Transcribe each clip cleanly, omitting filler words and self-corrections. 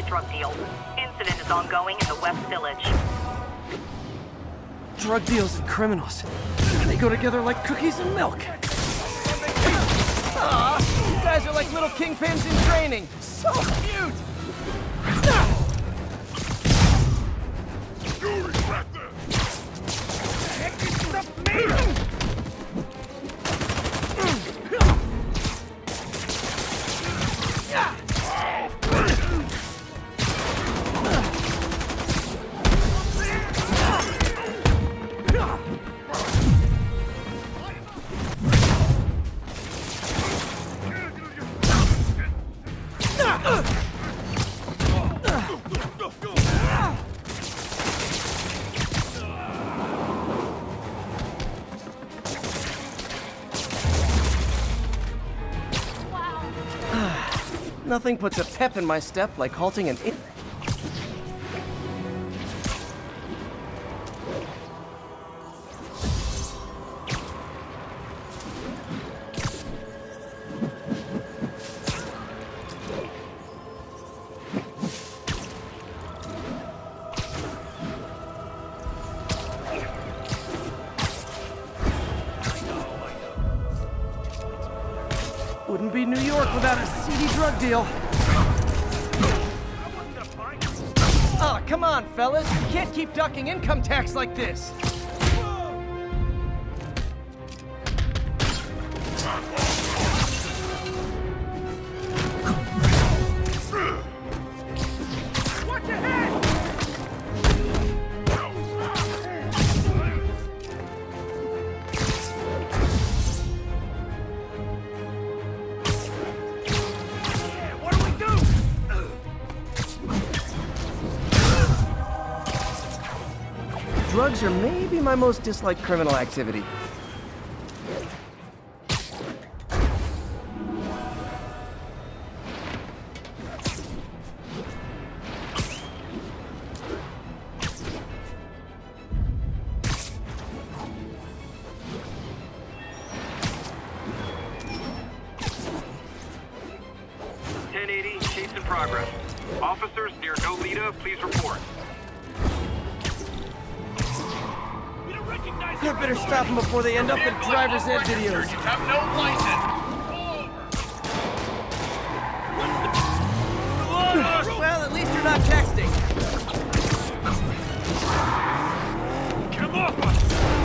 drug deal. Incident is ongoing in the West Village. Drug deals and criminals. They go together like cookies and milk. Aw, you guys are like little kingpins in training. So cute! You regret this! Nothing puts a pep in my step like halting an Wouldn't be New York without a seedy drug deal. Oh, come on, fellas. You can't keep ducking income tax like this. Watch your head! Drugs are maybe my most disliked criminal activity. Chase in progress. Officers near Nolita, please report. I better stop them before they end up in driver's ed videos. You have no license! Well, at least you're not texting. Come off us!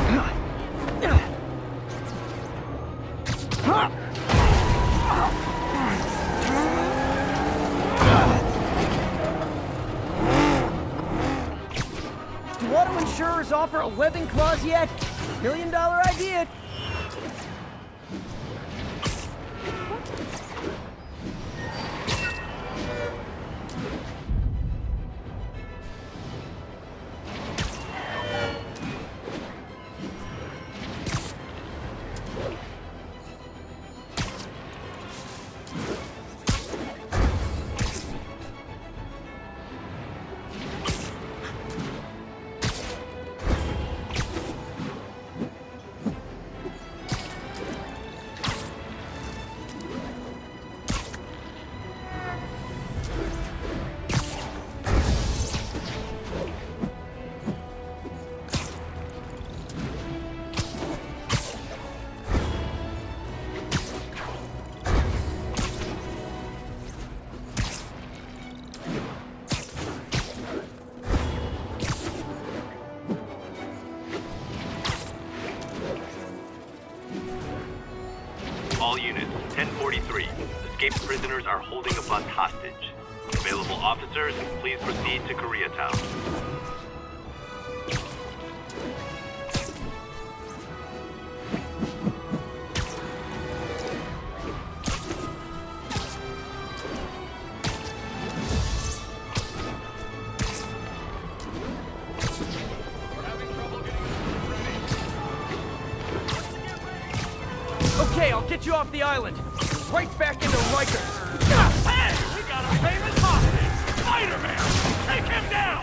Do auto insurers offer a webbing clause yet? $1 million idea. All units, 1043. Escaped prisoners are holding a bus hostage. Available officers, please proceed to Koreatown. Okay, I'll get you off the island. Right back into Rikers. Hey! We got a famous hostage! Spider-Man! Take him down!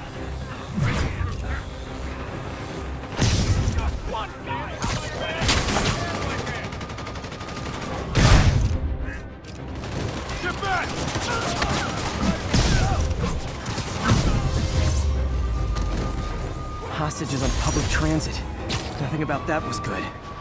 Just one guy! Get back! transit. Nothing about that was good.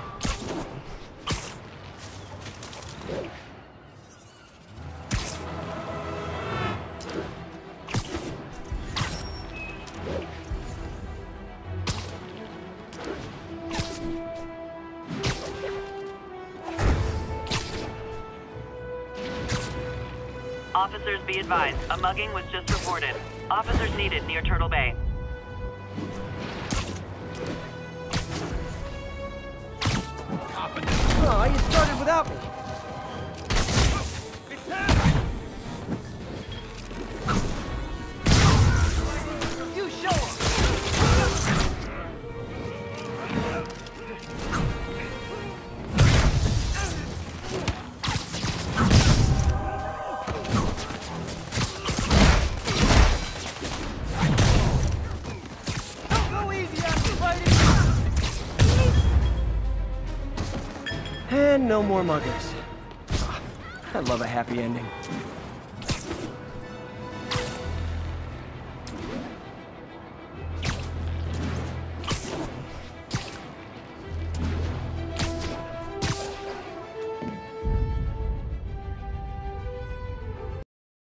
Officers be advised, a mugging was just reported. Officers needed near Turtle Bay. Oh, you started without me. You show 'em. Don't go easy on me, fighting. And no more muggers. Ah, I love a happy ending.